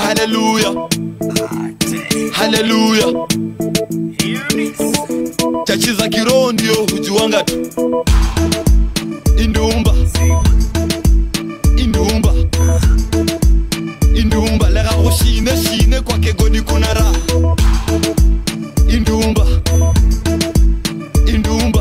Hallelujah. Hallelujah. Chachi za kiroho ndio hujuanga tu. Indumba. Indumba. Indumba. Lega shine kwa kegoni kuna raha. Indumba. Indumba.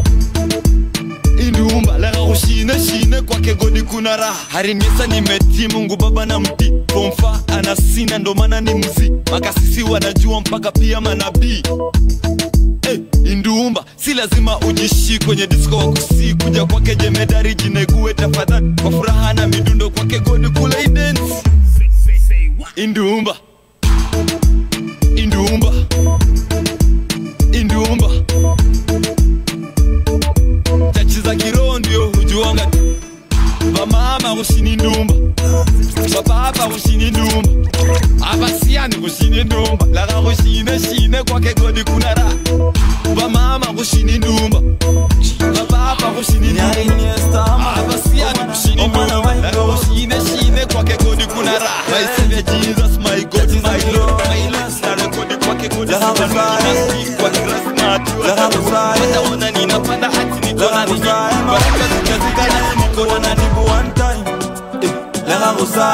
Indumba. Lega shine kwa kegoni kuna raha. Harinisa nimeti Mungu baba na mti. Pomfa anasina ndo maana ni muziki. Makasisi wanajua mpaka pia manabii. Indumba, si lazima ujishi kwenye disco wa kusi. Kuja kwake jemedari jinegue tafadhali. Kwa furaha na midundo kwake godi kule dance. Indumba. Indumba. Indumba. Chachi za kiroho ndio hujuanga tu. Mama kushini ndumba. Papa kushini ndumba. Abasiani kushini ndumba. Laga kushine kwake godi kuna raha. Mama kushini ndumba. Papa kushini ndumba. Abasiani kushini ndumba. Laga kushine kwake godi kuna raha. My Savior Jesus, my God, my Lord, my Lord. Nare kodi kwake godi kuna raha. Kwa kirasi na atuwa. Wataona ninapanda hati nikona nini. Baraka zikazikana nikona na nibu one time. Lega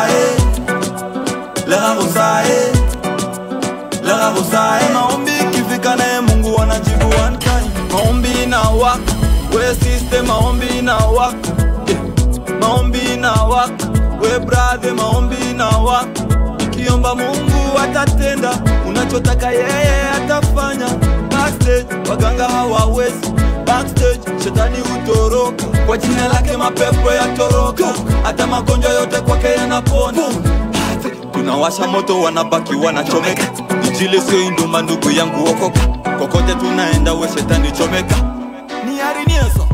rosae maombi kifika naye Mungu anajibu one time. Maombi na waka, we sister maombi na waka. Maombi na waka, we brother maombi na waka. Ukiomba Mungu atatenda, unachotaka yeye atafanya. Backstage waganga hawawezi, backstage shetani hutoroka. Kwa jina lake mapepo yatoroka, hata magonjwa yote kwake yanapona. Kuna washa moto wanabaki wanachomeka. Injili sio indumba ndugu yangu okoka. Kokote tunaenda we shetani chomeka. Ni Arinieso.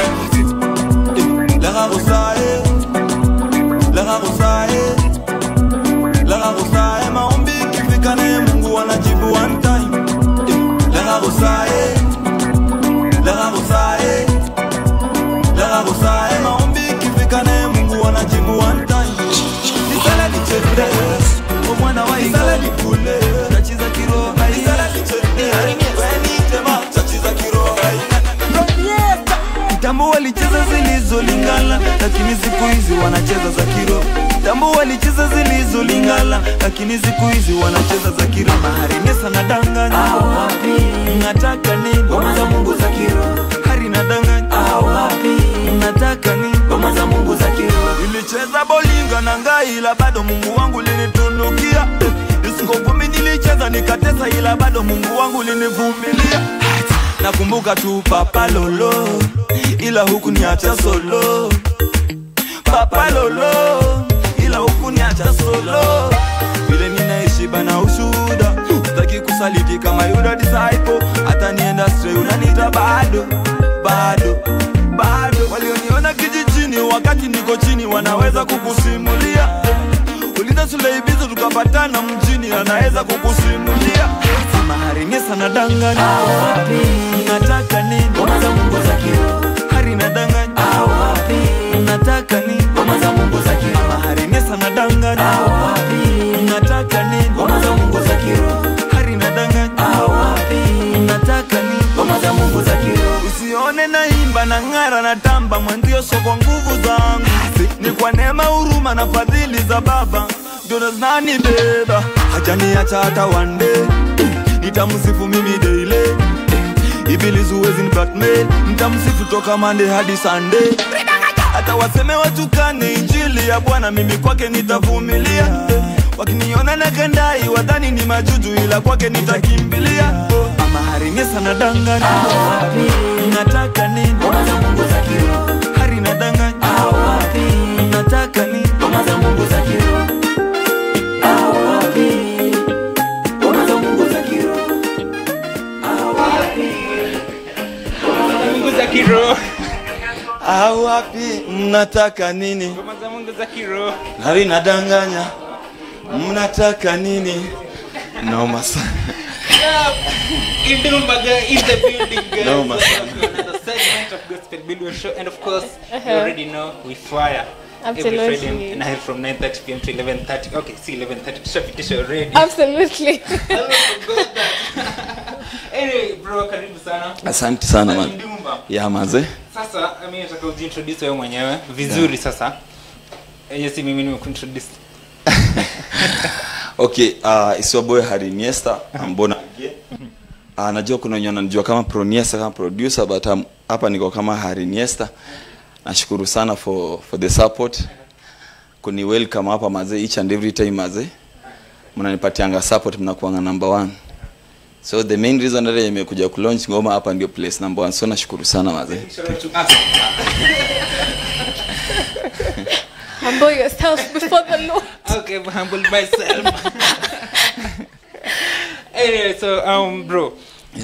Lega rosae. Lega rosae. Lega rosae maombi kifika naye Mungu anajibu one time. Lega rosae. Lega rosae. Lega rosae maombi kifika naye Mungu anajibu one time. Nisala lichende. Omwana wa isala likule. Chachi za kiroho. Isala lichende. Chachi za kiroho. Kitambo walicheza zilizolingala, lakini siku hizi wanacheza za kiroho. Kitambo walicheza zilizolingala, lakini siku hizi wanacheza za kiroho. Harinesa na danganya. Nataka nini? Ngoma za Mungu za kiroho. Hari na danganya. Nataka nini? Ngoma za Mungu za kiroho. Nilicheza bolinga na ngai ila bado Mungu wangu linitunukia. Disco kumi nilicheza nikatesa ila bado Mungu wangu linivumilia. Nakumbuka tu Papa Lolo, ila huku niacha solo. Papa Lolo, ila huku niacha solo. Vile ninaishi bana ushuda, sitaki kusaliti kama Yuda disciple. Hata nienda stray unanita bado. Walioniona kijijini wakati niko chini wanaweza kukusimulia. Uliza Suleibizo tukapatana mjini anaweza kukusimulia. Harinesa na danganya. Nataka nini? Ngoma za Mungu za kiroho. Hari na danganya. Nataka nini? Ngoma za Mungu za kiroho. Harinesa na danganya. Nataka nini? Ngoma za Mungu za kiroho. Hari na danganya. Nataka nini? Ngoma za Mungu za kiroho. Usione naimba na ngara na tamba mwanzio so kwa nguvu zangu. Ni kwa neema huruma na fadhili za Baba. Ndio nani beba. Hajaniacha hata one day. Nitamsifu mimi daily. Ibilisi huwezi niblackmail. Nitamsifu toka Monday hadi Sunday. Hata waseme watukane injili ya Bwana mimi kwake nitavumilia. Wakiniona na kandai wadhani ni majuju ila kwake nitakimbilia. Ama Harinesa na danganya. Nataka nini? Ngoma za Mungu za kiroho. Hari na danganya. Nataka nini? Ngoma za Mungu za kiroho. Ngoma za Mungu za kiroho. Mungu za kiroho. Wapi mnataka nini? Ngoma za Mungu za kiroho. Hari na danganya. Mnataka nini? Noma sana. Indumba in the building, guys. Noma sana. Another segment of Gospel Billboard Show, and of course, you already know we fire. every Friday night from 9:30 p.m. to 11:30. Okay, see 11:30 tushapitisha already. Absolutely. I forgot that. Anyway, bro, karibu sana. Asante sana man. Yeah, maze. Sasa mimi nataka ujiintroduce wewe mwenyewe vizuri sasa. Yes, mimi nimekuintroduce. Okay, it's your boy Harry Niesta. I'm born again. Najua kuna wenye wananijua kama Proniesta kama producer, but hapa niko kama Harry Niesta. Nashukuru sana for the support. Kuni welcome hapa maze each and every time maze. Mnanipatianga support, mnakuanga number 1. So the main reason that nimekuja ku launch ngoma hapa ndio place number 1. So nashukuru sana maze. Humble yourself before the Lord. Okay, I've humbled myself. Anyway, so bro,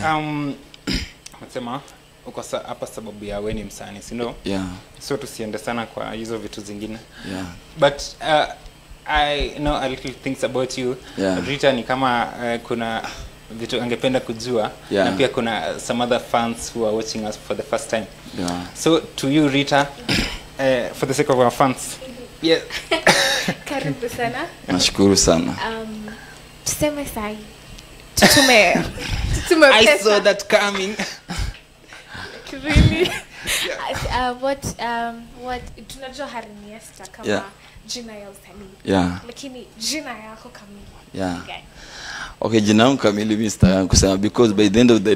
nasema uko hapa sababu ya wewe ni msanii, si ndio? Yeah. So tusiende sana kwa hizo vitu zingine. Yeah. But I know a little things about you. Yeah. Rita ni kama kuna vitu angependa kujua, yeah. Na pia kuna some other fans who are watching us for the first time. Yeah. So to you Rita, for the sake of our fans. Yes. Karibu sana. Nashukuru sana. Tuseme sai. Tutume I pesa. saw that coming. Really? What tunajua Harry Niesta kama Yeah. jina ya usanii. Yeah. Lakini jina yako kamili. Yeah. Okay. Okay, jina yangu kamili Mr. kusema because by the end of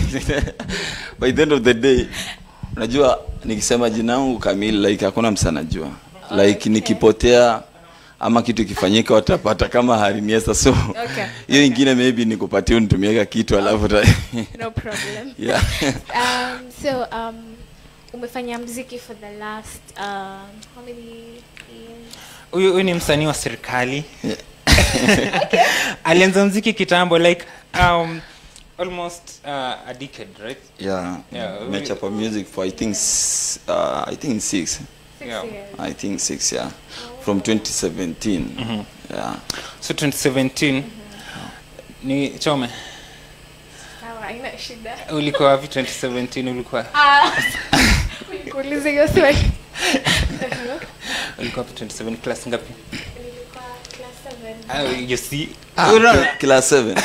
the day unajua nikisema jina yangu kamili like hakuna mtu anajua. Like nikipotea ama kitu kifanyika watapata kama Harry Niesta, so Okay. Hiyo ingine maybe nikupatie unitumie kitu alafu No problem. Yeah. So umefanya muziki for the last how many years? Huyu ni msanii wa serikali. Okay. Alianza muziki kitambo like almost a decade, right? Yeah. Nimechapa music for I think 6. Yeah. I think 6, yeah. From 2017. Yeah. So 2017 ni chome. Sawa, haina shida. Ulikuwa wapi 2017 ulikuwa? Kuuliza hiyo swali. Ulikuwa wapi 27 class ngapi? Nilikuwa class 7. You see? Class 7.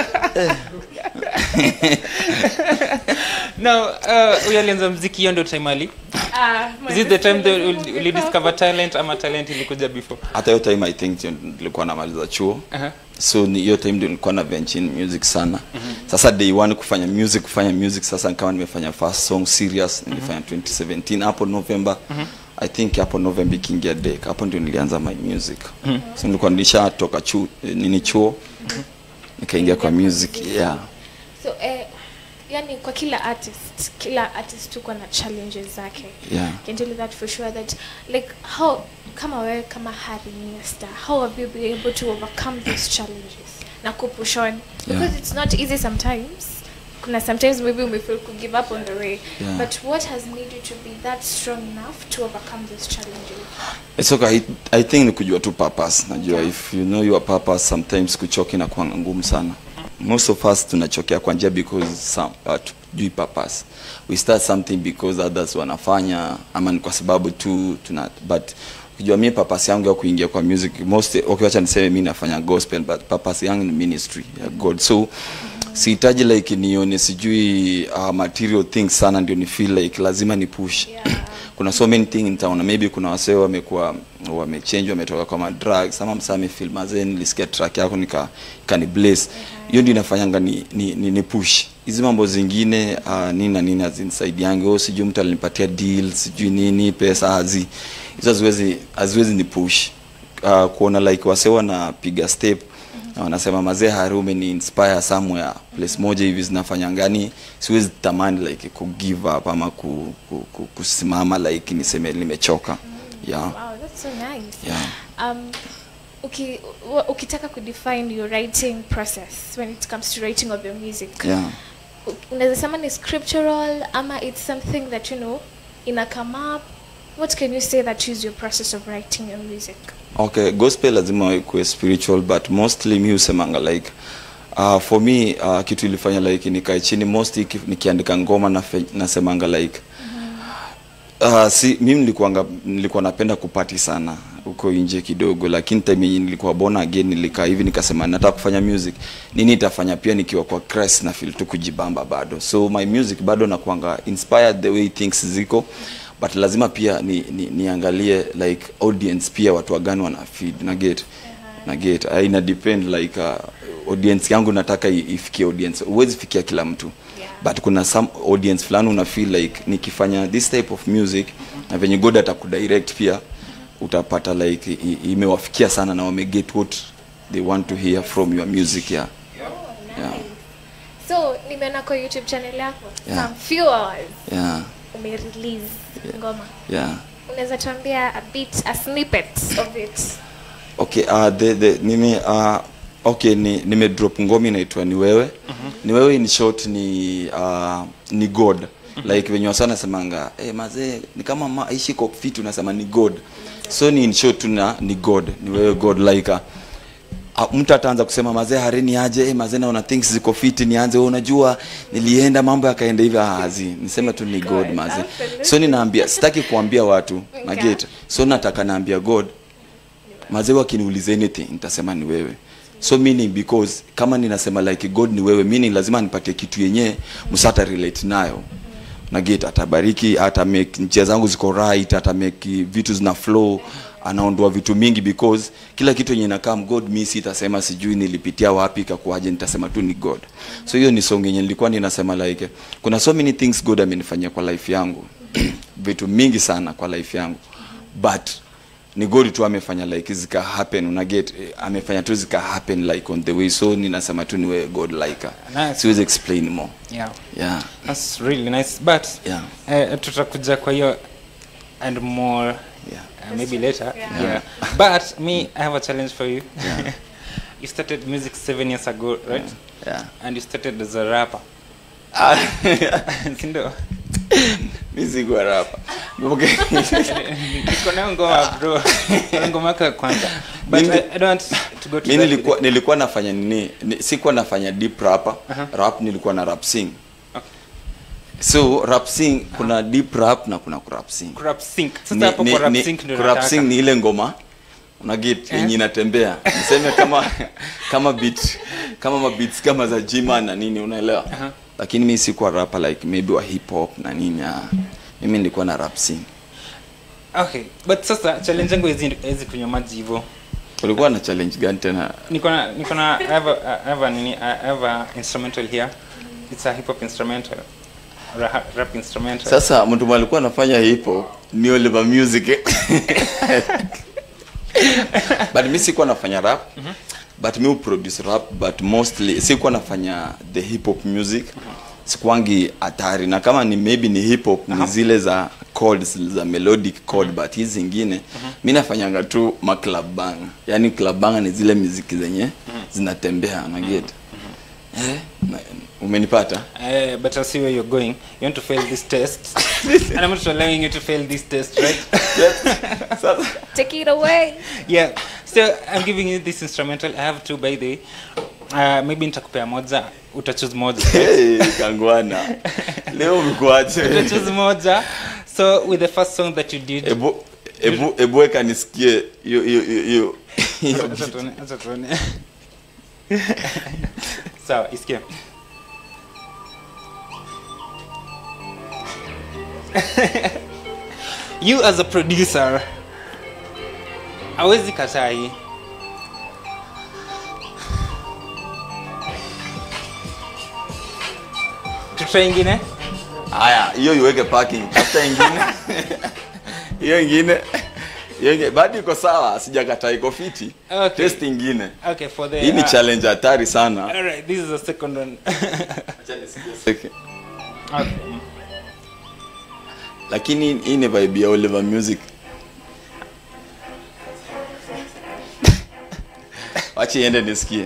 No, ulianza muziki hiyo ndio time ali? Is it the time that you discover talent ama talent ilikuja before? At that time I think nilikuwa namaliza chuo. So ni hiyo time ndio nilikuwa na venture in music sana. Sasa day 1 kufanya music sasa nikawa nimefanya first song serious nilifanya 2017 hapo November. I think hapo November ikiingia dek hapo ndio nilianza my music. So nilikuwa nilishatoka chuo nikaingia kwa music. Yeah. So yani kwa kila artist tuko na challenges zake. Yeah. Can tell you that for sure that like how kama wewe kama Harry Niesta, how have you been able to overcome these challenges na kupush on? Because it's not easy sometimes. Kuna sometimes maybe we feel to give up on the way. Yeah. But what has made you to be that strong enough to overcome these challenges? It's okay. I think ni kujua tu purpose. Najua if you know your purpose sometimes kuchoka na kuwa ngumu sana. Most of us tunachokea kwa njia because tujui purpose. We start something because others wanafanya ama ni kwa sababu tu but kujua mimi purpose yangu ya kuingia kwa music okay, acha niseme mimi nafanya gospel but purpose yangu ni ministry ya God. So sihitaji like nione sijui material things sana ndio ni feel like lazima ni push. Kuna so many things nitaona maybe kuna wasee wamechange wametoka kwa drugs ama msame film azen nilisikia track yako nikani bless. Hiyo ndio inafanyanga ni push. Hizi mambo zingine nini azinside yangu sijui mtu alinipatia deals sijui nini pesa hizo haziwezi ni push. Kuona like wasee wanapiga step wanasema mazee Harume ni inspire somewhere place moja hivi zinafanya ngani siwezi tamani like ku give up ama kusimama like niseme nimechoka. Yeah. Wow, that's so nice. Yeah. Ukitaka ku define your writing process when it comes to writing of your music. Yeah. Unaweza sema ni scriptural ama it's something that you know ina come up. What can you say that is your process of writing your music? Okay, gospel lazima ikuwe spiritual but mostly mi usemanga like for me kitu ilifanya like nikae chini mostly nikiandika ngoma nasemanga like Si mimi nilikuwa napenda kupati sana huko nje kidogo, lakini time nilikuwa born again nilikaa hivi nikasema nataka kufanya music. Nini itafanya pia nikiwa kwa Christ na feel tu kujibamba bado. So my music bado nakuanga inspired the way things ziko, but lazima pia niangalie like audience pia watu wagani wana feed na get ina depend like audience yangu nataka ifikie audience. Huwezi fikia kila mtu. But kuna some audience fulani una feel like nikifanya this type of music na venye God atakudirect pia utapata like imewafikia sana na wame get what they want to hear from your music. Yeah. So nimeona kwa YouTube channel yako some few hours umerelease ngoma. Unaweza tuambia a snippet of it? Okay, nime drop ngoma inaitwa Ni Wewe. Ni Wewe in short ni God. Like when you sana semanga mazee ni kama maishi kwa fit unasema ni God. So ni in short ni God. Ni wewe God like mtu ataanza kusema mazee harini aje mazee naona things ziko fit nianze unajua nilienda mambo yakaenda hivi niseme tu ni God mazee. So ninaambia sitaki kuambia watu na get. So nataka naambia God mazee wakiniuliza anything nitasema ni wewe. So meaning because kama ninasema like God ni wewe, meaning lazima nipatie kitu yenye msata relate nayo. Na get atabariki, ata make njia zangu ziko right, ata make vitu zina flow, anaondoa vitu mingi because kila kitu yenye inakaa God mimi sitasema sijui nilipitia wapi kakuaje, nitasema tu ni God. So hiyo ni song yenye nilikuwa ninasema like kuna so many things God amenifanyia kwa life yangu. Vitu mingi sana kwa life yangu. But ni God tu amefanya like zika happen, una get amefanya tu zika happen like on the way. So ninasema tu ni wewe God like nice. Siwezi explain more. Yeah that's really nice, but tutakuja kwa hiyo and more maybe later. But me I have a challenge for you. You started music 7 years ago, right? And you started as a rapper. Sindo music wa rapper. Okay. Niko na ngoma bro. Ngoma kwa kwanza. But I don't want to go to mimi nilikuwa nafanya nini? Sikuwa nafanya deep rapper. Rap nilikuwa na rap sing. Okay. So rap sing kuna deep rap na kuna rap sing. Rap sing. Sasa hapo kwa rap sing ndio rap sing ni ile ngoma una get yenye inatembea. Niseme kama beat kama mabeats kama za Jima na nini unaelewa? Lakini mimi sikuwa rapper like maybe wa hip hop na nini. Mimi nilikuwa na rap sing. Okay, but sasa challenge yangu hizi kunywa maji hivyo. Ulikuwa na challenge gani tena? Niko na I have a instrumental here. It's a hip hop instrumental. Rap instrumental. Sasa mtu alikuwa anafanya hip hop ni Oliver Music. But mimi sikuwa nafanya rap. But me produce rap, but mostly sikuwa nafanya the hip hop music. Sikuangi atari na kama ni maybe ni hip hop ni zile za chords za melodic chord, but hizi zingine mimi nafanyanga tu ma club bang. Yani club bang ni zile muziki zenye zinatembea na get. Umenipata? But I see where you're going. You want to fail this test. And I'm not allowing you to fail this test, right? Take it away. Yeah. So I'm giving you this instrumental. I have two by the way. Maybe nitakupea moja, utachoose moja. Hey, kangwana. Leo mkwache. Utachoose moja. So with the first song that you did. Ebu eka nisikie yo. Acha tuone. Sawa, isikie. You as a producer hawezi kataa hii. Tutra ingine? Haya, hiyo iweke parking. Tafuta ingine. Hiyo ingine. Bado iko sawa, sijakataa iko fiti. Okay. Test ingine. Okay, for the hii ni challenge hatari sana. All right, this is the second one. Acha nisikie. Okay. Lakini hii ni vibe ya Oliver Music. Wacha iende nisikie.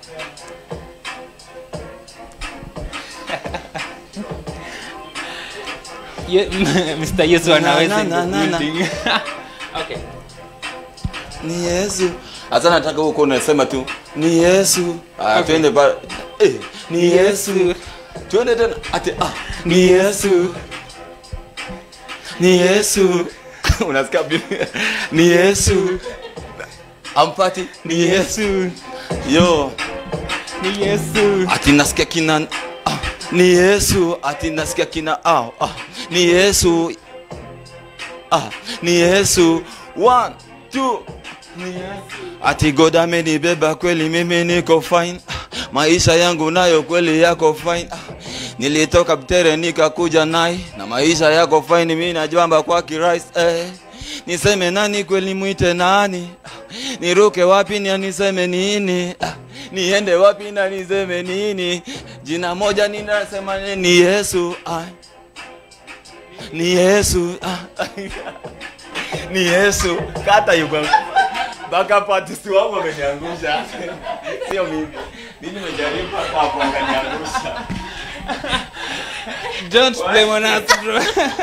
Mr. Yesu anaweza building. Okay. Ni Yesu. Hata nataka huko unasema tu ni Yesu. Twende ba ni Yesu. Twende tena ati ni Yesu. ni Yesu. Unasikia bibi? Ni Yesu. Ampati ni Yesu. Yo, Ni Yesu. ati nasikia kina ni Yesu, ati nasikia kina ni Yesu. Ni Yesu. 1 2 ni Yesu. Ati God amenibeba kweli, mimi niko fine. Maisha yangu nayo kweli yako fine. Nilitoka Butere nikakuja nai, na maisha yako fine, mimi najamba kwa Christ. Niseme nani kweli, muite nani? Niruke wapi ni aniseme nini? Niende wapi na niseme nini? Jina moja ninasema ni Yesu. Ni Yesu. Ni Yesu. Kata yuko. Baka patisi wangu ameniangusha. Sio mimi. Mimi nimejaribu hapo akaniangusha. Don't blame on us, bro.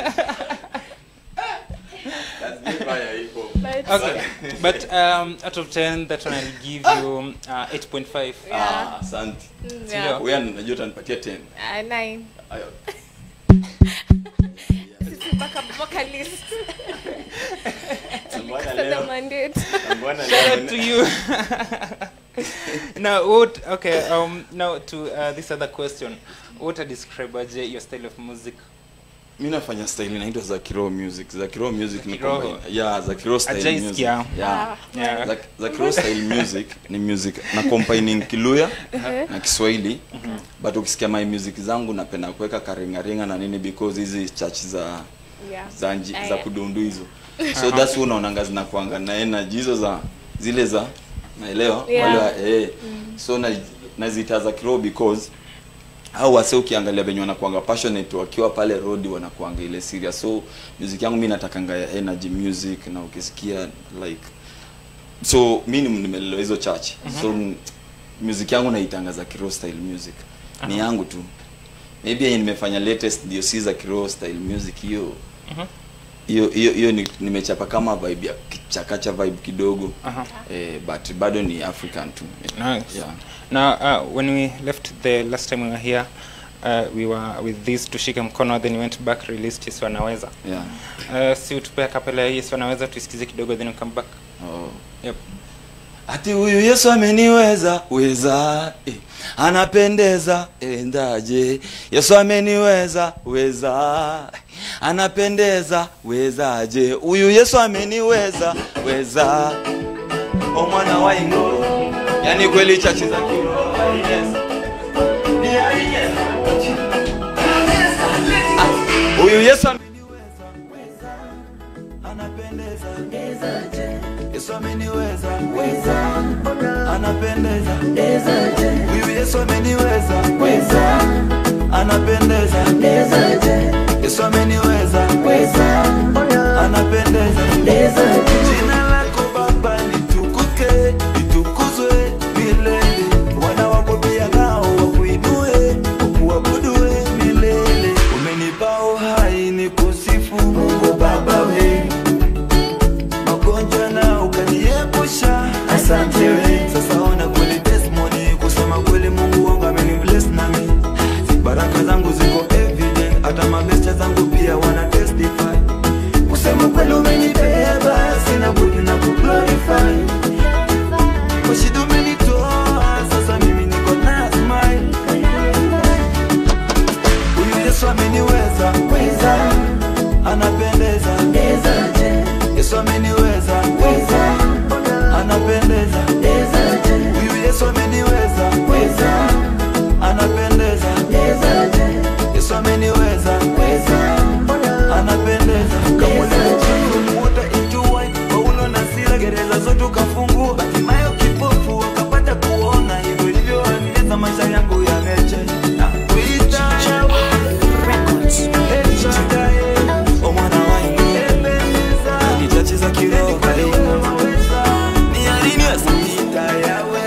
Okay, but out of 10, that one I'll give you 8.5. Asante. Yeah. Wewe unajua utanipatia 10. 9. Ayo. Sisi mpaka vocalist. Mbona So the leo? mandate. Mbona Shout out to leo? you. Now, what? Okay. Now to this other question. What would describe your style of music? Mimi nafanya style inaitwa za Kiroho music. Za Kiroho music ni Kiroho. kwamba za Kiroho style Ajaisikia. music. Yeah. Yeah. Za Kiroho style music ni music na combining Kiluya na Kiswahili. But ukisikia my music zangu napenda kuweka karinga na nini because hizi church za za kudundu hizo. So that's why unaonanga zinakuanga na energy hizo za zile za naelewa wale so nazita za Kiroho because au wase ukiangalia venye wanakuanga passionate wakiwa pale road wanakuanga ile serious. So music yangu mimi natakanga ya energy music, na ukisikia like so mimi nimelelewa hizo church. So music yangu naitangaza Kiroho style music. Ni yangu tu. Maybe nimefanya latest ndio si za Kiroho style music hiyo. Hiyo nimechapa kama vibe ya chakacha vibe kidogo. But bado ni African tu. Nice. Yeah. Now, when we left the last time we were here, we were with this Tushike Mkono, then we went back, released Yesu Anaweza. Yeah. Si utupea kapela Yesu Anaweza tusikize kidogo, then we come back. Yep. Ati huyu Yesu ameniweza weza, anapendeza endaje. Yesu ameniweza weza, anapendeza wezaje. Huyu Yesu ameniweza weza, o mwana wa Ingo. Yani kweli chachi za Kiroho. Huyu Yesu ameniweza weza, anapendeza wezaje. Yesu ameniweza weza, anapendeza wezaje. Huyu Yesu ameniweza weza, anapendeza wezaje. Yesu ameniweza weza, anapendeza wezaje. Jina lako Baba litukuke, litukuzwe milele. Wana wako pia nao wakuinue, wakuabudu milele. Umenipa uhai nikusifu Mungu Baba wewe. Magonjwa na ukaniepusha, asante wewe. Sasa ona kweli testimony kusema kweli Mungu wangu amenibless nami. Baraka zangu ziko evident, hata mabesta zangu pia wana testify. Kusema kweli umenibeba, sina budi na kuglorify. Kwa shida umenitoa, sasa mimi niko na smile. Huyu Yesu ameniweza weza, anapendeza wezaje. Yesu ameniweza weza, anapendeza wezaje. Huyu Yesu ameniweza weza, anapendeza wezaje. Yesu ameniweza weza, anapendeza kama water into wine. Paulo na Sila gereza zote ukafungua, hatimaye kipofu wakapata kuona. Hivyo ndivyo anieleza maisha yangu yameche. O mwana wa Ingo, ni chachi za Kiroho ni alini wasimita yawe.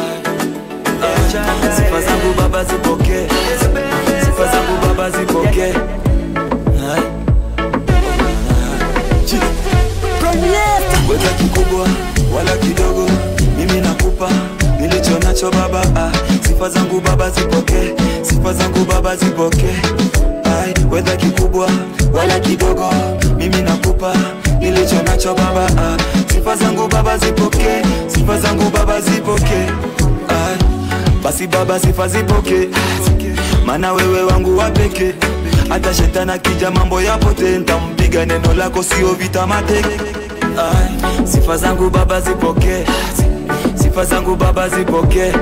Sifa zangu Baba zipokee, sifa zangu Baba zipokee. Weka kikubwa wala kidogo, mimi nakupa nilicho nacho Baba. Sifa zangu Baba zipokee, sifa zangu Baba zipokee. Weka kikubwa wala kidogo, mimi nakupa nilicho nacho baba. Sifa zangu baba zipokee, sifa zangu baba zipokee. Basi baba sifa zipokee, maana wewe wangu wa pekee. Hata shetani akija mambo yapote, nitampiga neno lako sio vita mateke. Sifa zangu baba zipokee, sifa zangu baba zipokee.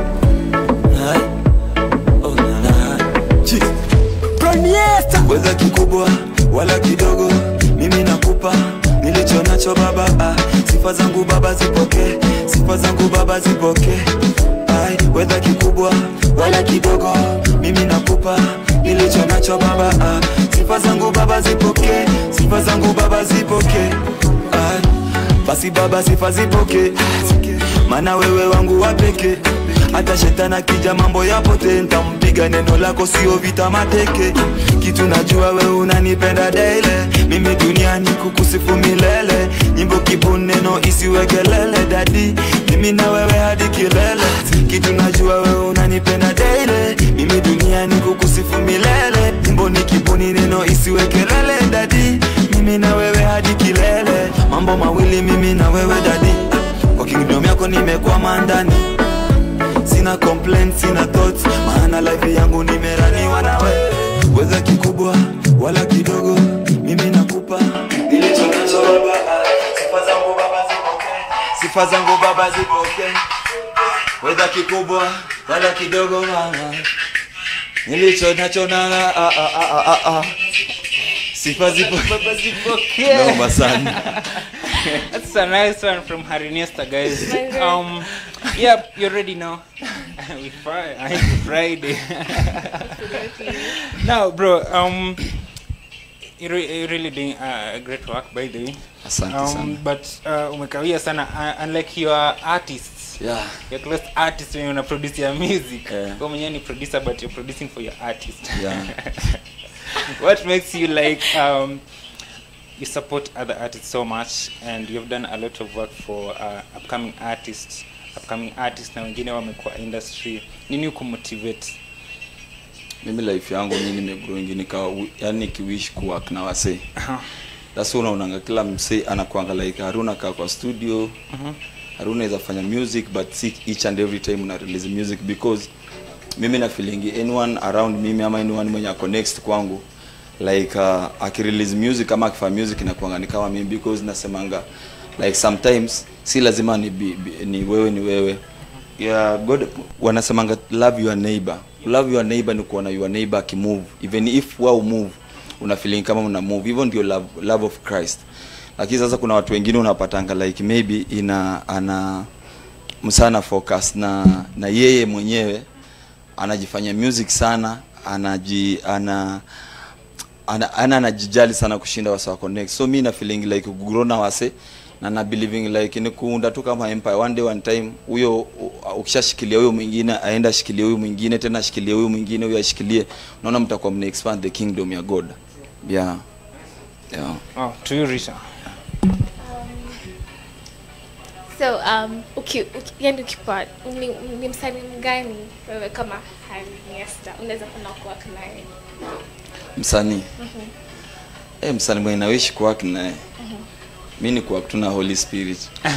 Weza kikubwa wala kidogo, mimi nakupa nilicho nacho baba. Sifa zangu baba zipokee, sifa zangu baba zipokee. Weza kikubwa wala kidogo, mimi nakupa nilicho nacho baba. Sifa zangu baba zipokee, sifa zangu baba zipokee. Basi baba sifa zipokee, maana wewe wangu wa pekee. Hata shetani akija mambo yapote, nitampiga neno lako sio vita mateke. Kitu najua wewe unanipenda daily, mimi duniani kukusifu milele. Nyimbo kibuni neno isiwe kelele daddy, mimi na wewe hadi kilele. Kitu najua wewe unanipenda daily, mimi duniani kukusifu milele. Nyimbo ni kibuni neno isiwe kelele daddy, mimi na wewe hadi kilele. Mambo mawili mimi na wewe daddy, kwa kingdom yako nimekwama ndani. Sina complaints, sina thoughts, maana life yangu nimeraniwa nawe. Weza kikubwa wala kidogo, mimi nakupa nilicho nacho baba. Sifa zangu baba zipokee, sifa zangu baba zipokee. Weza kikubwa wala kidogo mama, nilicho nacho na sifa zipokee. Naomba sana. That's a nice one from Harinesta, guys. Yep, you already know. Friday. Now, bro, you're really doing great work, by the way. Asante sana. But umekawia sana, unlike your artists. Yeah. You're close artists when you produce your music. Yeah. You're a producer, but you're producing for your artist. Yeah. What makes you like you support other artists so much, and you've done a lot of work for upcoming artists na wengine wamekuwa industry? Nini kumotivate? Mimi life yangu mimi nimegrowing yani kiwish kuwork na wase. That's why unaona kila mse anakuanga like Haruna kaa kwa studio. Haruna is afanya music, but seek each and every time una release music, because mimi na feeling anyone around mimi ama anyone mwenye connects kwangu like akirelease music kama akifanya music inakuanga ni kama mimi, because nasemanga like sometimes si lazima ni wewe. Yeah, God wanasemanga love your neighbor. Love your neighbor ni kuona your neighbor akimove, even if wao move una feeling kama una move. Even ndio love of Christ. Lakini sasa kuna watu wengine unapatanga like maybe ana msana focus na yeye mwenyewe anajifanya music sana, anajijali sana kushinda wasa connect. So mimi na feeling like grow na wase na believing like ni kuunda tu kama empire. One day one time huyo ukishashikilia huyo mwingine aenda ashikilie huyo mwingine, tena ashikilie huyo mwingine, huyo ashikilie, unaona mtakuwa mna expand the kingdom ya God. Yeah. Oh, to you Risha. So yani ukipa ni msanii mgani wewe kama Harinesta unaweza kuwa naye? Msanii. Msanii mwenye nawishi kuwork naye. Mimi ni kuwork tu na Holy Spirit.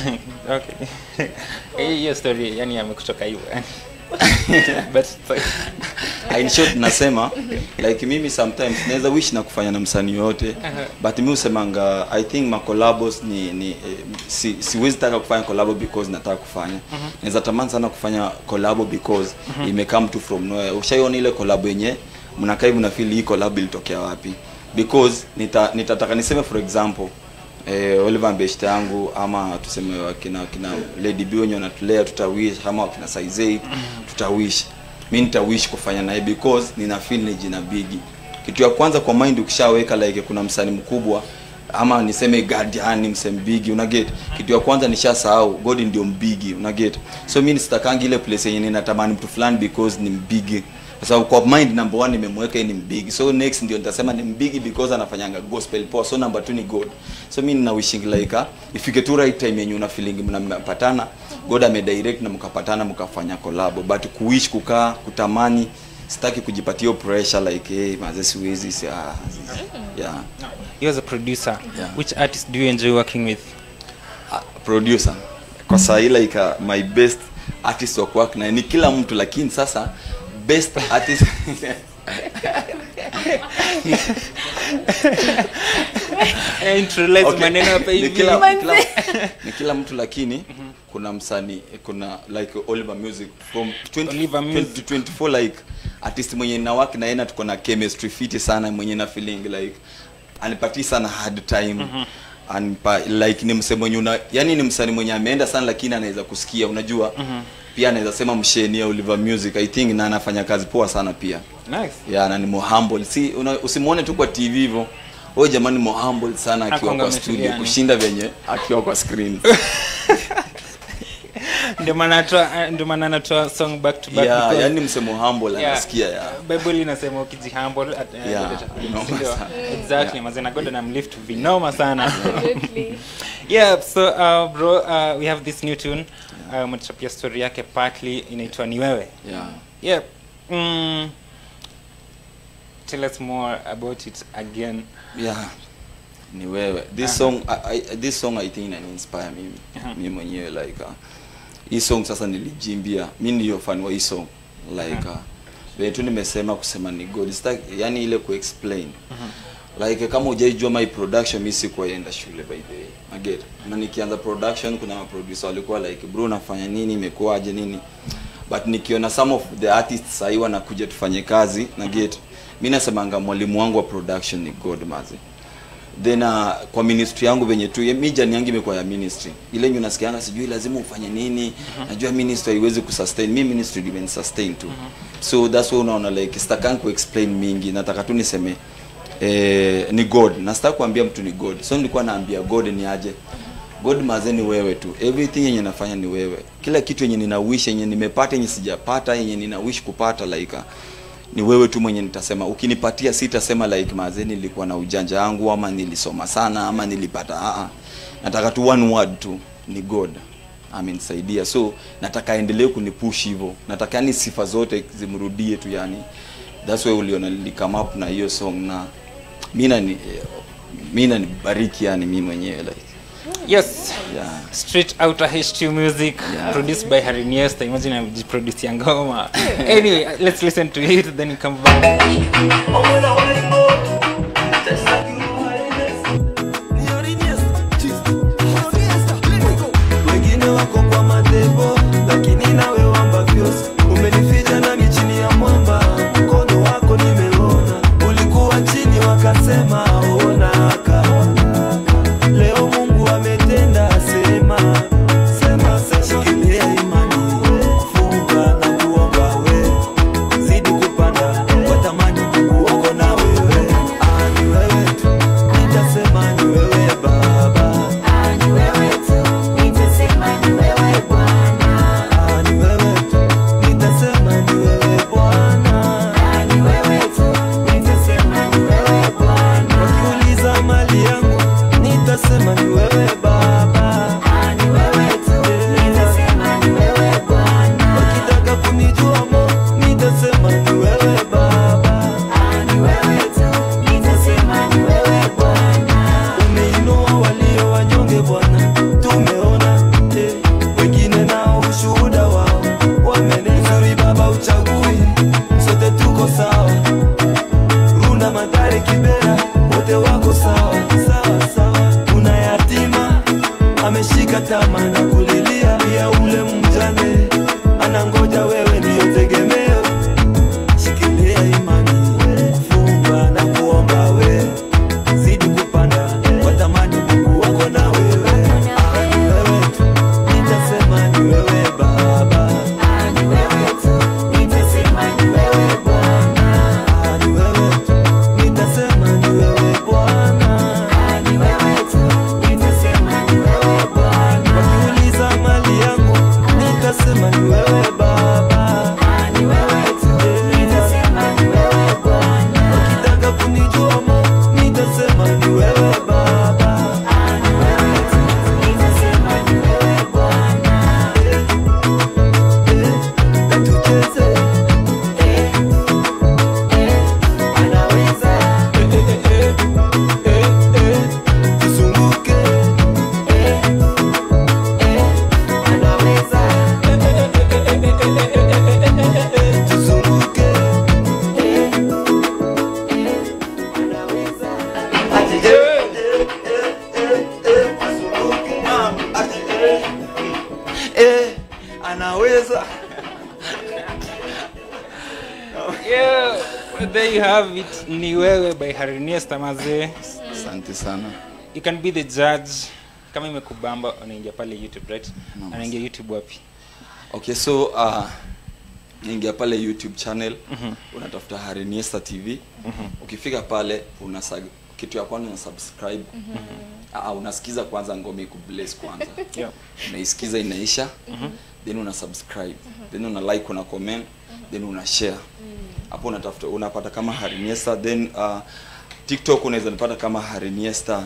Okay. Hiyo story yani amekutoka hivyo. But in short nasema like mimi sometimes naweza wish na kufanya na msanii yote, but mimi usemanga I think ma collabs siwezi taka kufanya collab because nataka kufanya. Naweza tamani sana kufanya collab because it come to from nowhere. Ushaiona ile collab yenye mnakaa hivi na feel hii collab ilitokea wapi? Because nitataka niseme for example Oliver Mbeshte yangu ama tuseme wakina Lady B wenye wanatulea, tutawish ama wakina Size tutawish. Mimi nitawish kufanya naye because nina feel ni jina bigi. Kitu ya kwanza kwa mind ukishaweka like kuna msanii mkubwa ama niseme Guardian ni msanii bigi, una get. Kitu ya kwanza nishasahau God ndio mbigi, una get. So mimi sitakangi ile place yenye ninatamani mtu fulani because ni mbigi. So kwa mind number 1 nimemweka ni big. So next ndio nitasema ni big because anafanyanga gospel poa. So number 2 ni God. So mimi nina wishing like if you get to right time yenye una feeling mnapatana, God ame direct na mkapatana mkafanya collab. But kuwish kukaa kutamani sitaki kujipatia pressure like hey mazee siwezi yeah. You as a producer, Yeah. which artist do you enjoy working with? Producer kwa sahi like my best artist wa work na ni kila mtu, lakini sasa best artist Interlace maneno hapa hivi. Ni kila mtu, lakini kuna msanii, kuna like Oliver Music from Oliver Music. 2024 like artist mwenye na work na yeye tuko na chemistry fit sana, mwenye na feeling like anipatia sana hard time. Like ni msemo mwenye yani ni msanii mwenye ameenda sana, lakini anaweza kusikia, unajua. Pia anaweza sema msheni ya Oliver Music I think, na anafanya kazi poa sana pia. Nice. Yeah, na ni humble. Usimuone tu kwa TV hivyo. Wewe jamani humble sana akiwa kwa studio kushinda venye akiwa kwa screen. Ndio maana anatoa song back to back. Yeah, yani msemo humble anasikia Bible inasema ukijihumble exactly mazena God and I'm lift vinoma sana. Absolutely. Yeah, so bro, we have this new tune. Mtachapia story yake partly inaitwa Ni Wewe. Yeah. Tell us more about it again. Yeah. Ni Wewe. This song I think inspire mimi mwenyewe like hii song sasa nilijimbia. Mimi ndio fan wa hii song like wetu nimesema kusema ni God. Yani ile ku explain. Like kama hujaijua my production, mimi sikuenda shule by the way. Again, na nikianza production kuna producer walikuwa like bro nafanya nini, imekuaje nini. But nikiona some of the artists sasa wanakuja tufanye kazi na get, mimi nasemanga mwalimu wangu wa production ni God mazi. Then kwa ministry yangu venye tu mimi jani yangu imekuwa ya ministry. Ile nyinyi unasikianga sijui lazima ufanye nini. Najua ministry haiwezi kusustain. Mimi ministry depend sustain tu. So that's why unaona like sitakangi ku explain mingi. Nataka tu niseme ni God. Na sitaki kuambia mtu ni God. So nilikuwa naambia God ni aje. God mazeni wewe tu. Everything yenye nafanya ni wewe. Kila kitu yenye nina wish, yenye nimepata, yenye sijapata, yenye nina wish kupata like ni wewe tu mwenye nitasema. Ukinipatia sitasema like mazeni nilikuwa na ujanja wangu ama nilisoma sana ama nilipata. Nataka tu one word tu, ni God amenisaidia. So nataka endelee kunipush hivyo. Nataka yani sifa zote zimrudie tu yani. That's why uliona come up na hiyo song, na mimi nibariki yani mimi mwenyewe like. Yes. Yeah. Straight out of H2 Music, produced by Harry Niesta. Imagine I'm just producing ngoma. Anyway, let's listen to it, then you come back. Wengine wako kwa madebo, lakini nawe wamba vyosi. Umenificha nami chini ya mwamba, mkono wako nimeona. Ulikuwa chini wakasema ona aka. Leo Mungu ametenda, sema shikilia imani, funga na kuomba we. Zidi kupanda, watamani kukuona wewe. Yeah, there you have it. Ni wewe by Hariniesta mazee. Asante sana. You can be the judge. Kama imekubamba unaingia pale YouTube, right? Unaingia YouTube wapi? Okay, so ingia pale YouTube channel, unatafuta Hariniesta TV. Ukifika pale kitu ya kwanza una subscribe. Unasikiza kwanza ngoma ikubless kwanza. Yeah. Unaisikiza inaisha. Then una subscribe. Then una like, una comment, then una share. Hapo unapata kama Hariniesta. Then TikTok unaweza nipata kama Hariniesta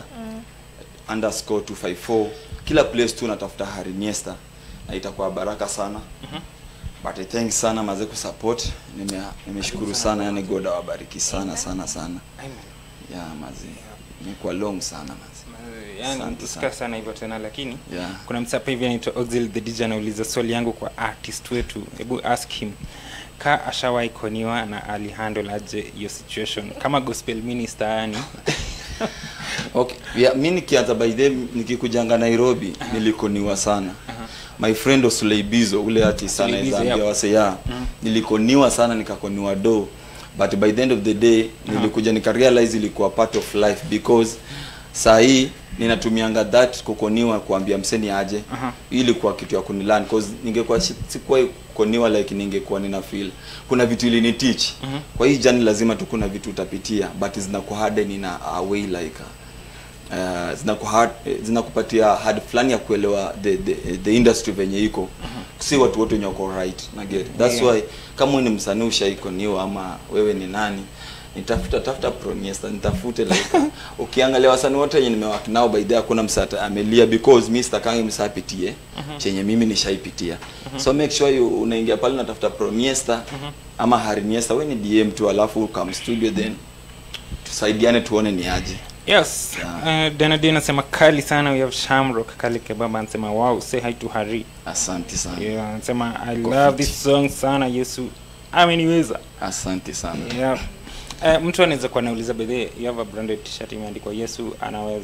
_254. Kila place tu unatafuta Hariniesta na itakuwa baraka sana. But thanks sana maze kusupport. Nimeshukuru sana, yani God awabariki sana sana sana. Amen. Yeah maze. Nimekuwa long sana maze. Yani discuss sana hivyo tena, lakini kuna msapa hivi anaitwa Oxil the DJ anauliza swali yangu kwa artist wetu. Hebu ask him ka ashawahi koniwa na alihandle aje your situation kama gospel minister yani. Okay, yeah, mimi nikianza by them nikikujanga Nairobi nilikoniwa sana. My friend Osuleibizo ule artist anaambia wase nilikoniwa sana, nikakoniwa do, but by the end of the day nilikuja nikarealize ilikuwa part of life, because saa hii ninatumianga that kukoniwa kuambia mseni aje. Ilikuwa kitu ya kunilearn, because ningekuwa sikuwa kukoniwa like ningekuwa nina feel kuna vitu ili ni teach. Kwa hii journey lazima tu kuna vitu utapitia, but zinakuwa harden in a way like zinakupatia hard fulani ya kuelewa the industry venye iko. Si watu wote nyoko right na get. That's why kama wewe ni msanii ushaikoniwa ama wewe ni nani, tafuta Hariniesta, nitafute like ukiangalia wasanii wote wenye nimewak nao by there kuna msata amelia, because mimi sitakangi msapitie chenye mimi nishaipitia. So make sure unaingia pale unatafuta Hariniesta ama Hariniesta, wewe ni DM tu alafu come studio, then tusaidiane tuone ni aje. Yes. Denadi anasema kali sana, we have Shamrock Kali Kebaba anasema wow, say hi to Hari. Asante sana. Yeah, anasema I love this song sana, Yesu ameniweza. Asante sana. Yeah. Mtu anaweza kuwa anauliza bedhe, you have a branded t-shirt imeandikwa Yesu anaweza.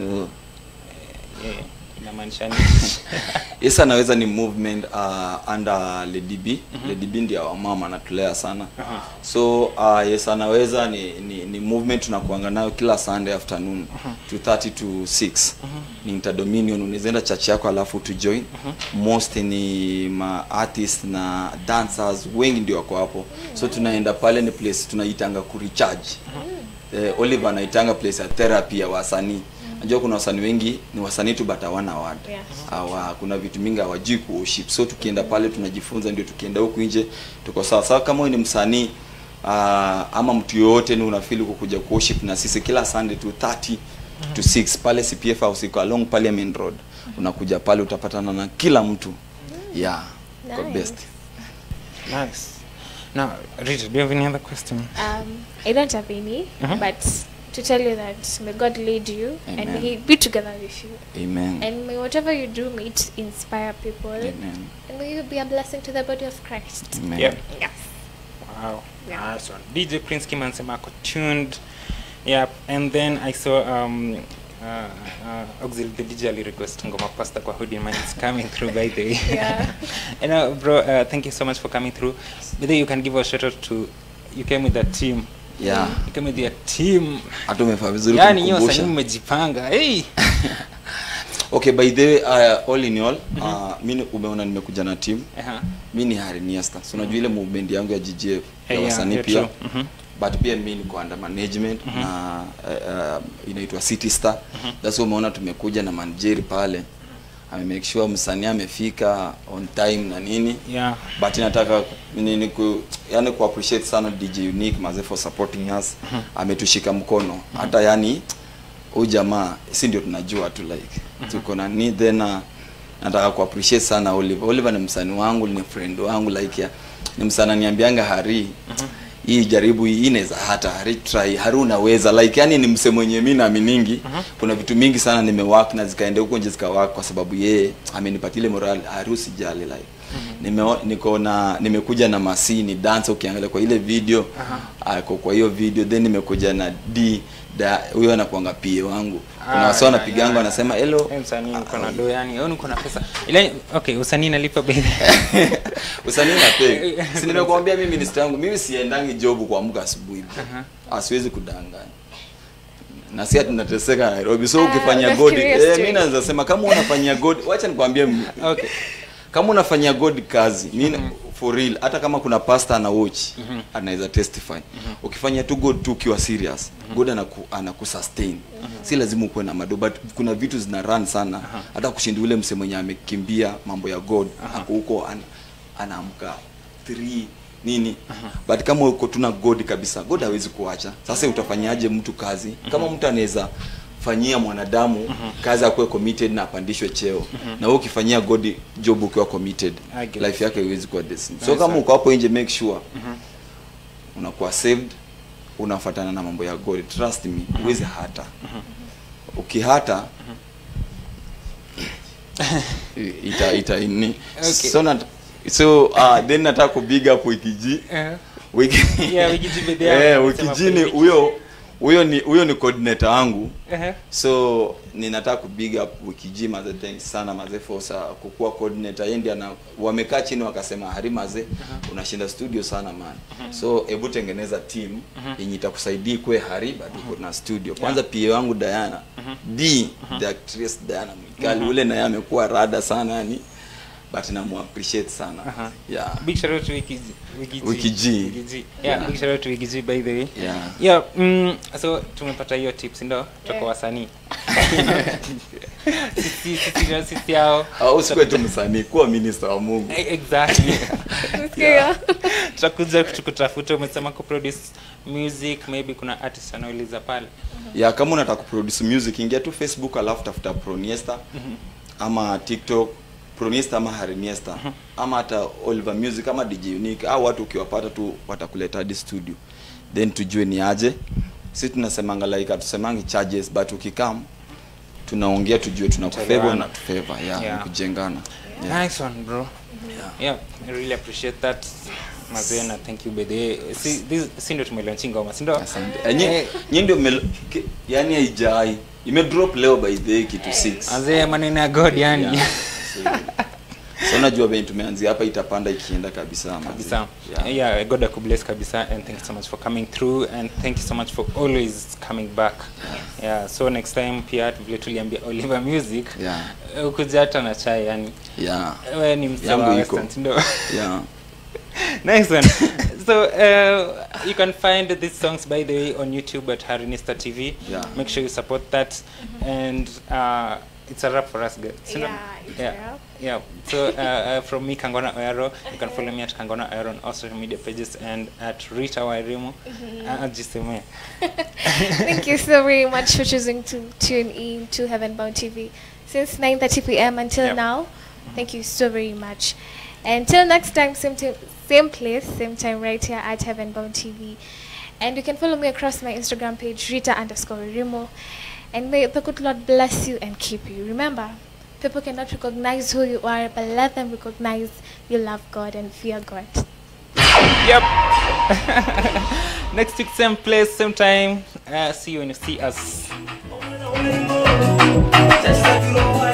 Inamaanisha nini? Yesu anaweza ni movement under Lady B. Lady B ndio wa mama anatulea sana. So Yesu anaweza ni movement tunakuanga nayo kila Sunday afternoon 2:30 to 6. Ni interdominion, unaenda church yako alafu to join. Most ni ma artists na dancers wengi ndio wako hapo. So tunaenda pale, ni place tunaitanga ku recharge. Oliver anaitanga place ya therapy ya wasanii. Najua kuna wasanii wengi ni wasanii tu but hawana word. Kuna vitu mingi hawajui kuworship. So tukienda pale tunajifunza, ndio tukienda huku nje tuko sawa sawa. Kama wewe ni msanii ama mtu yote ni unafeel kukuja kuworship na sisi kila Sunday 2:30 to 6 pale CPF House iko along Parliament Road. Unakuja pale utapatana na kila mtu. Yeah. Nice. God best. Nice. Now, Rita, do you have any other question? I don't have any, but to tell you that may God lead you. Amen. And He be together with you. Amen. And may whatever you do, may it inspire people. Amen. And may you be a blessing to the body of Christ. Amen. Yep. Yes. Wow. Yeah. Nice one. DJ Prince Kim anasema ako tuned. Yep. And then I saw Oxil the DJ ali request ngoma pasta kwa Hoodie Man. It's coming through by the way. Yeah. And bro, thank you so much for coming through. But then you can give a shout out to, you came with a team. Yeah. You came with your team. Hata umefanya vizuri Yani hiyo kukumbusha. sasa mmejipanga. Hey. Okay, by the way, all in all, mimi umeona nimekuja na team. Mimi ni Hariniesta. So unajua ile movement yangu ya GGF ya wasanii pia. But pia mimi niko under management na inaitwa City Star. That's why umeona tumekuja na manager pale. Make sure msanii amefika on time na nini. Yeah. But nataka yani ku appreciate sana DJ Unique maze for supporting us. Ametushika mkono. Hata yani huyu jamaa si ndio tunajua tu like tuko na ni then nataka ku appreciate sana Oliver. Oliver ni msanii wangu, ni friend wangu like ni msanii niambianga Hari hii jaribu hii inaweza hata Hari try Hari unaweza like yani ni msemo mwenye mimi naaminingi. Kuna vitu mingi sana nimework na zikaenda huko nje zikawork kwa sababu yeye amenipatia ile moral Hari usijali like nimekuja na Masini dance ukiangalia kwa ile video kwa hiyo video, then nimekuja na D huyo anakuanga PA wangu. Kuna wasio wanapiganga wanasema hello msanii uko na do yani au uko na pesa ile okay usanii nalipa bei usanii na pay si nimekuambia mimi minister yangu mimi siendangi job kuamka asubuhi asiwezi kudanganya na si tunateseka Nairobi so ukifanya god mimi naanza sema kama unafanya god acha nikwambie okay kama unafanya god kazi mimi for real hata kama kuna pastor ana watch anaweza testify ukifanya tu god tu ukiwa serious god anakusustain si lazima ukuwe na mado but kuna vitu zina run sana hata kushinda ule msemo mwenye amekimbia mambo ya god huko anaamka 3 nini but kama uko tuna god kabisa god hawezi kuacha sasa utafanyaje mtu kazi kama mtu anaweza fanyia mwanadamu kazi akue committed na apandishwe cheo na wewe ukifanyia god job ukiwa committed life yake haiwezi kuwa the same so kama uko hapo nje make sure unakuwa saved unafuatana na mambo ya god trust me huwezi hata ukihata ita ini so then nataka ku big up Wikiji Wikiji ni huyo ni coordinator wangu so ninataka ku big up Wikiji maze thanks sana maze forsa kukua coordinator yeye ndiye wamekaa chini wakasema Harimaze unashinda studio sana man so hebu tengeneza team yenye itakusaidia kwe hariba tuko na studio kwanza PA wangu Diana the actress Diana Mikali ule naye amekuwa rada sana yani but na appreciate sana big shout out to Wikiji big shout out to Wikiji by the way so tumepata hiyo tips ndio toka wasanii sisi yao usikwe tu msanii kuwa minister wa Mungu exactly tutakuja kutafuta umesema ku produce music maybe kuna artist anauliza pale kama unataka ku produce music ingia tu Facebook alafu tafuta Proniesta ama TikTok Proniesta ama Hariniesta ama hata Oliver Music ama DJ Unique au watu ukiwapata tu watakuleta hadi studio then tujue ni aje sisi tunasemanga like atusemangi charges but ukikam tunaongea tujue tunakufavor na tufavor kujengana nice one bro I really appreciate that Mazena thank you by the si ndio tumelaunching ngoma si ndio asante nyinyi ndio yani haijai ime drop leo by the kitu 6 azee maneno ya god yani so najua venye tumeanzia hapa itapanda ikienda kabisa god bless kabisa and thank you so much for coming through and thank you so much for always coming back so next time pia vile tuliambia Oliver Music ukuja hata na chai yani wewe ni msema instant ndio nice one so you can find these songs by the way on YouTube at Harinista TV make sure you support that and it's a wrap for us guys so from me Kangona Oyaro you can follow me at Kangona Oyaro on all social media pages and at Rita Wairimu thank you so very much for choosing to tune in to Heavenbound TV since 9:30 p.m. until now thank you so very much until next time same place same time right here at Heavenbound TV and you can follow me across my Instagram page Rita_Wairimu. And may the good Lord bless you and keep you. Remember, people cannot recognize who you are, but let them recognize you love God and fear God. Yep. Next week, same place, same time. See you when you see us.